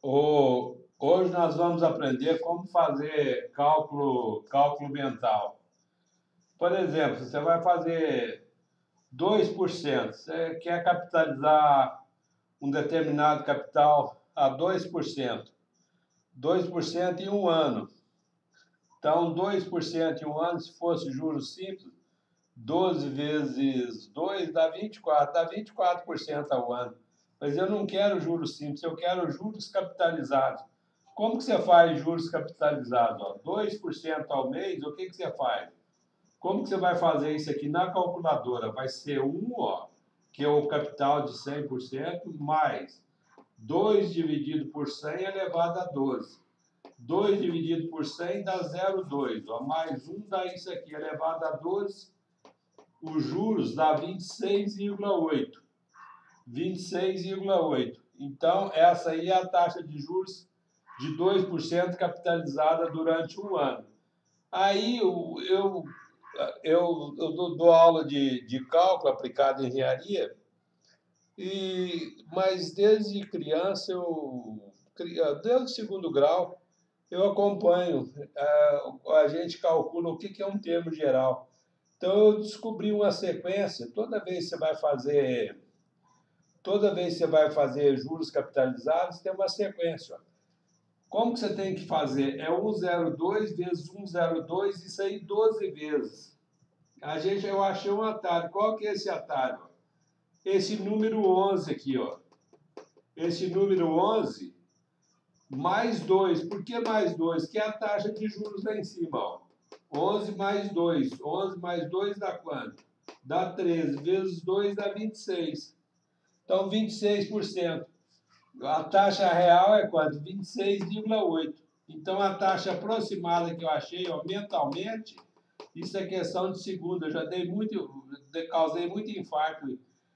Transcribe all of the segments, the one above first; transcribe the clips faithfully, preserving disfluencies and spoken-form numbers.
O- Hoje nós vamos aprender como fazer cálculo, cálculo mental. Por exemplo, você vai fazer dois por cento. Você quer capitalizar um determinado capital a dois por cento. dois por cento em um ano. Então, dois por cento em um ano, se fosse juros simples, doze vezes dois dá vinte e quatro, dá vinte e quatro por cento ao ano. Mas eu não quero juros simples, eu quero juros capitalizados. Como que você faz juros capitalizados? Ó, dois por cento ao mês, o que, que você faz? Como que você vai fazer isso aqui na calculadora? Vai ser um, ó, que é o capital de cem por cento, mais dois dividido por cem elevado a doze. dois dividido por cem dá zero vírgula dois. Ó, mais um dá isso aqui, elevado a doze. Os juros dá vinte e seis vírgula oito. vinte e seis vírgula oito. Então, essa aí é a taxa de juros de dois por cento capitalizada durante um ano. Aí eu, eu, eu, eu dou, dou aula de, de cálculo aplicado em engenharia, e, mas desde criança, eu, desde o segundo grau, eu acompanho, a, a gente calcula o que, que é um termo geral. Então eu descobri uma sequência, toda vez que você vai fazer, toda vez que você vai fazer juros capitalizados, tem uma sequência. Ó. Como que você tem que fazer? É cento e dois vezes cento e dois, isso aí doze vezes. A gente, eu achei um atalho. Qual que é esse atalho? Esse número onze aqui, ó. Esse número onze mais dois. Por que mais dois? Que é a taxa de juros lá em cima, ó. onze mais dois. onze mais dois dá quanto? Dá treze. Vezes dois dá vinte e seis. Então, vinte e seis por cento. A taxa real é quanto? vinte e seis vírgula oito. Então, a taxa aproximada que eu achei, ó, mentalmente, isso é questão de segundo. Eu já dei muito, causei muito infarto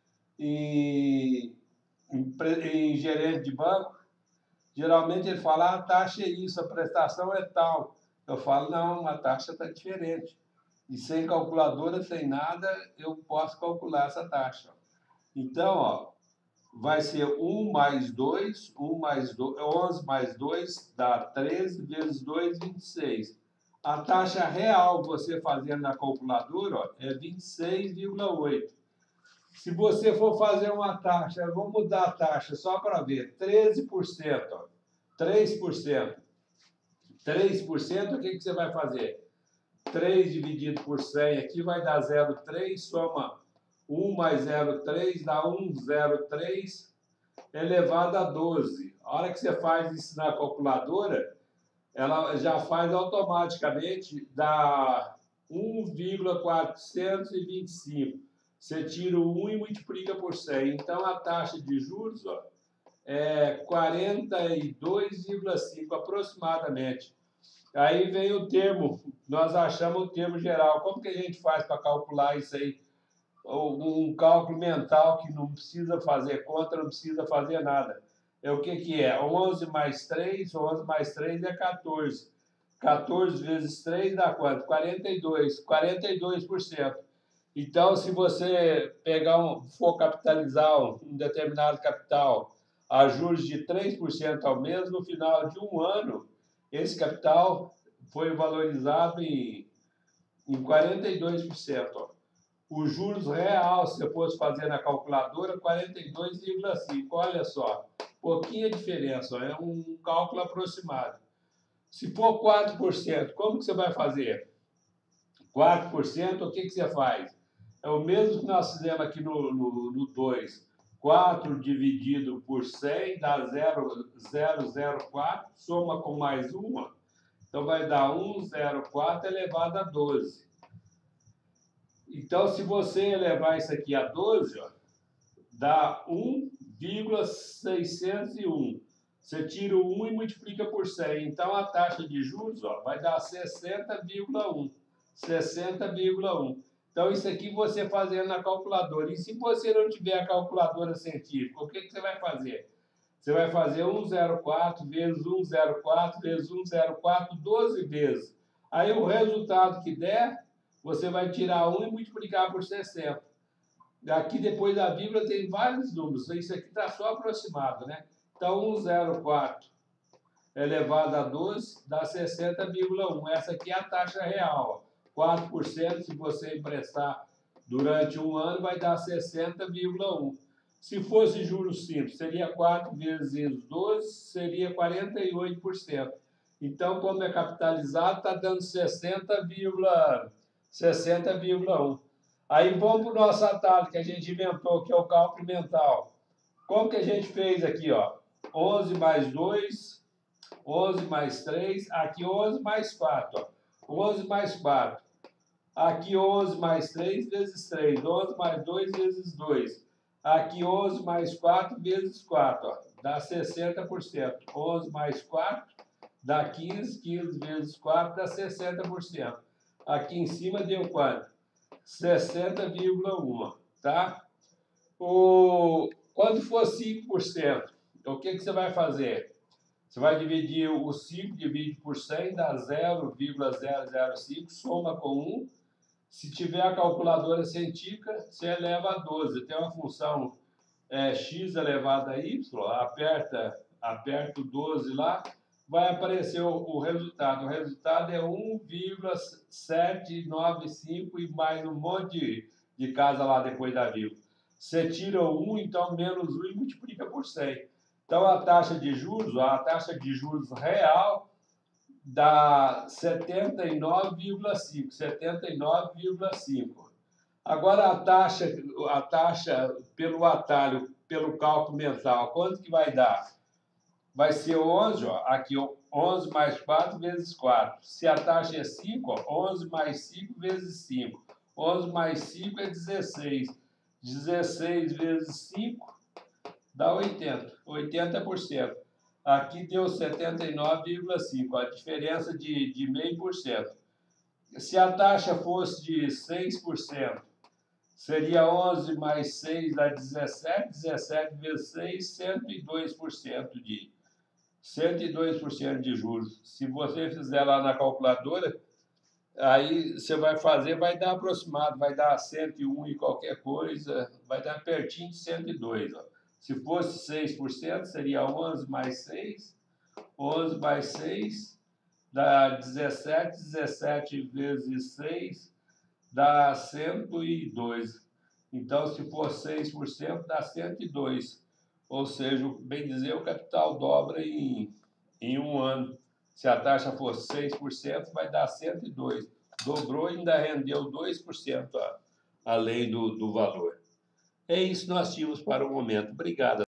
em, em, em gerente de banco. Geralmente ele fala, ah, a taxa é isso, a prestação é tal. Eu falo, não, a taxa está diferente. E sem calculadora, sem nada, eu posso calcular essa taxa. Então, ó, vai ser um mais dois, um mais dois, onze mais dois dá treze, vezes dois, vinte e seis. A taxa real, você fazendo na calculadora, ó, é vinte e seis vírgula oito. Se você for fazer uma taxa, vamos mudar a taxa só para ver, treze por cento, ó, três por cento. três por cento, o que, que você vai fazer? três dividido por cem aqui vai dar zero vírgula três, soma um mais zero vírgula três dá um vírgula zero três elevado a doze. A hora que você faz isso na calculadora, ela já faz automaticamente, dá um vírgula quatrocentos e vinte e cinco. Você tira o um e multiplica por cem. Então, a taxa de juros, ó, é quarenta e dois vírgula cinco aproximadamente. Aí vem o termo, nós achamos o termo geral. Como que a gente faz para calcular isso aí? Um cálculo mental que não precisa fazer conta, não precisa fazer nada. É o que, que é? onze mais três, onze mais três é quatorze. quatorze vezes três dá quanto? quarenta e dois. quarenta e dois por cento. Então, se você pegar um, for capitalizar um determinado capital a juros de três por cento ao mês, no final de um ano, esse capital foi valorizado em, em quarenta e dois por cento. Ó. Os juros real, se eu fosse fazer na calculadora, quarenta e dois vírgula cinco. Olha só, pouquinha diferença, ó, é um cálculo aproximado. Se for quatro por cento, como que você vai fazer? quatro por cento, o que, que você faz? É o mesmo que nós fizemos aqui no, no, no dois. quatro dividido por cem dá zero vírgula zero quatro, soma com mais uma, então vai dar um vírgula zero quatro elevado a doze. Então, se você elevar isso aqui a doze, ó, dá um vírgula seiscentos e um. Você tira o um e multiplica por cem. Então, a taxa de juros, ó, vai dar sessenta vírgula um. sessenta vírgula um. Então, isso aqui você fazendo na calculadora. E se você não tiver a calculadora científica, o que, que você vai fazer? Você vai fazer um vírgula zero quatro vezes um vírgula zero quatro vezes um vírgula zero quatro doze vezes. Aí, o resultado que der, você vai tirar um e multiplicar por sessenta. Aqui, depois da vírgula, tem vários números. Isso aqui está só aproximado, né? Então, um vírgula zero quatro elevado a doze dá sessenta vírgula um. Essa aqui é a taxa real. quatro por cento, se você emprestar durante um ano, vai dar sessenta vírgula um. Se fosse juros simples, seria quatro vezes doze, seria quarenta e oito por cento. Então, como é capitalizado, está dando sessenta vírgula um. Aí vamos para o nosso atalho que a gente inventou, que é o cálculo mental. Como que a gente fez aqui, ó? onze mais dois, onze mais três, aqui onze mais quatro, ó. onze mais quatro. Aqui onze mais três vezes três, onze mais dois vezes dois. Aqui onze mais quatro vezes quatro, ó, dá sessenta por cento. onze mais quatro dá quinze, quinze vezes quatro dá sessenta por cento. Aqui em cima deu quanto? sessenta vírgula um, tá? O, quando for cinco por cento, o que, que você vai fazer? Você vai dividir o cinco, divide por cem, dá zero vírgula zero zero cinco, soma com um. Se tiver a calculadora científica, você eleva a doze. Tem uma função é, x elevado a y, aperta, aperta o doze lá, vai aparecer o, o resultado. O resultado é um vírgula setecentos e noventa e cinco e mais um monte de, de casa lá depois da vírgula. Você tira o um, então menos um e multiplica por cem. Então a taxa de juros, a taxa de juros real dá setenta e nove vírgula cinco. setenta e nove vírgula cinco. Agora a taxa, a taxa pelo atalho, pelo cálculo mental, quanto que vai dar? Vai ser onze, ó, aqui onze mais quatro vezes quatro. Se a taxa é cinco, ó, onze mais cinco vezes cinco. onze mais cinco é dezesseis. dezesseis vezes cinco dá oitenta. oitenta por cento. Aqui deu setenta e nove vírgula cinco, a diferença de, de meio por cento. Se a taxa fosse de seis por cento, seria onze mais seis dá dezessete, dezessete vezes seis, cento e dois por cento de, cento e dois por cento de juros. Se você fizer lá na calculadora, aí você vai fazer, vai dar aproximado, vai dar cento e um e qualquer coisa, vai dar pertinho de cento e dois, ó. Se fosse seis por cento, seria onze mais seis. onze mais seis dá dezessete. dezessete vezes seis dá cento e dois. Então, se for seis por cento, dá cento e dois. Ou seja, bem dizer, o capital dobra em, em um ano. Se a taxa for seis por cento, vai dar cento e dois. Dobrou e ainda rendeu dois por cento a, além do, do valor. É isso que nós tínhamos para o momento. Obrigado.